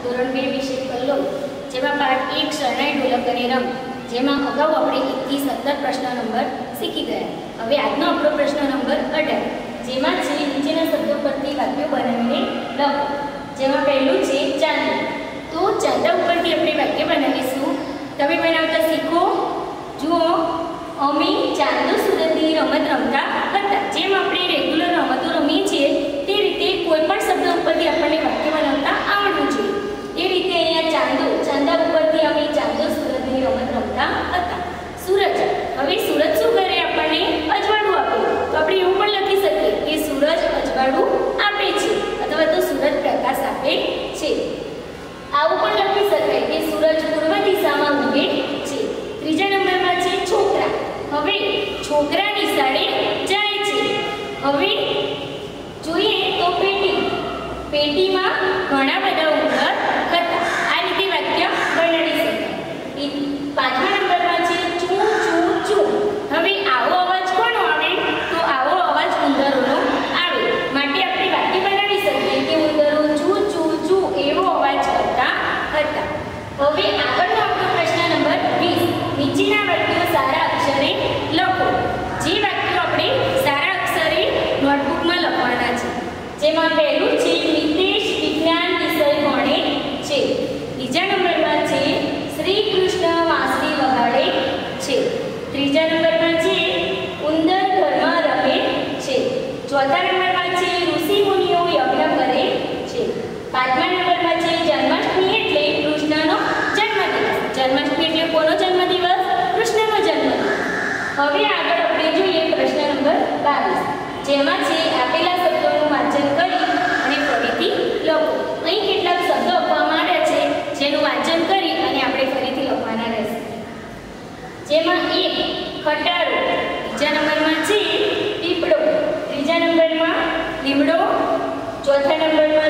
ધોરણ 2 વિષય કલ્લો જેમાં પાઠ 1 શરણાઈ ઢોલક અને રંગ જેમાં અગાઉ આપણે 1 થી 17 પ્રશ્ન નંબર શીખી ગયા. હવે આજનો આપણો પ્રશ્ન નંબર 18 જેમાં છે નીચેના શબ્દો પરથી વાક્યો બનાવીને લખો. જેમાં પહેલું છે ચાંદો. તો ચાંદા ઉપરથી આપણે વાક્ય બનાવીશું. તમે બનાવતા શીખો. જુઓ, અમે ચાંદો સુરતની રમત રમતા હતા. જેમ આપણે રેગ્યુલર રમતો રમીએ છીએ તે રીતે કોઈ પણ શબ્દ ઉપરથી આપણને વાક્ય બનાવતા આવડવું જોઈએ. એ રીતે અહીંયા ચાંદા ઉપરથી અમે ચાંદો સુરતની રમત રમતા હતા. સૂરજ, હવે સૂરજ શું કરે? આપણને અજવાળું આપે. તો આપણે એવું પણ લખી શકીએ કે સૂરજ અજવાળું આપે છે અથવા તો સૂરજ પ્રકાશ આપે છે. આવું પણ લખી શકાય કે સૂરજ પૂર્વ દિશામાં ઉગે છે. ત્રીજા નંબરમાં છે છોકરા. હવે છોકરા નિશાળે જાય છે. હવે જોઈએ તો પેટીમાં ઘણા બધા ઉંદર હતા. આ રીતે વાક્ય બનાવી શકાય. પાંચમા નંબરમાં છે ચૂ ચૂ ચૂ. હવે આવો અવાજ કોનો આવે? તો આવો અવાજ ઉંદરોનો આવે. માટે આપણે વાક્ય બનાવી શકીએ કે ઉંદરો ચૂ ચૂ ચૂ એવો અવાજ કરતા હતા. હવે આગળનો આપણો પ્રશ્ન નંબર 20. નીચેના વાક્યો સારા અક્ષરે લખો. જે વાક્યો આપણે સારા અક્ષરે નોટબુકમાં લખવાના છે. જેમાં પહેલું છે મિતેશ વિજ્ઞાન વિષય ભણે છે. બીજા નંબરમાં છે શ્રી કૃષ્ણ વાંસળી વગાડે છે. ત્રીજા નંબરમાં છે ઉંદર ઘરમાં રમે છે. ચોથા નંબરમાં છે ઋષિ મુનિઓ યજ્ઞ કરે છે. પાંચમા નંબરમાં છે જન્માષ્ટમી એટલે કૃષ્ણનો જન્મદિવસ. જન્માષ્ટમી એટલે કોનો જન્મદિવસ? કૃષ્ણનો જન્મદિવસ. હવે આગળ આપણે જોઈએ પ્રશ્ન નંબર 22 જેમાં છે આપેલા શબ્દોનું વાંચન કરી અને ફરીથી લખો. અહીં કેટલાક શબ્દો આપવામાં આવ્યા છે જેનું વાંચન કરી અને આપણે ફરીથી લખવાના રહેશે. જેમાં 1 ખટારો, બીજા નંબરમાં છે પીપળો, ત્રીજા નંબરમાં લીમડો, ચોથા નંબરમાં